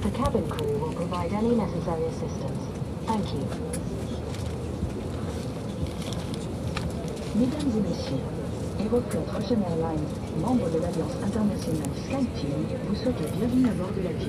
The cabin crew will provide any necessary assistance. Thank you. Mesdames et messieurs, Aeroflot Russian Airlines, membre de l'Alliance internationale SkyTeam, vous souhaite la bienvenue à bord de l'avion.